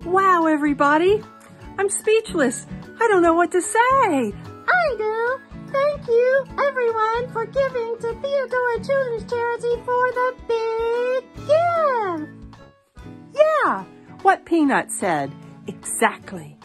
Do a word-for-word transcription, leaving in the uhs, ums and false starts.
Wow, everybody. I'm speechless. I don't know what to say. I do. Thank you, everyone, for giving to Theodora Children's Charity for the big gift. Yeah, what Peanut said. Exactly.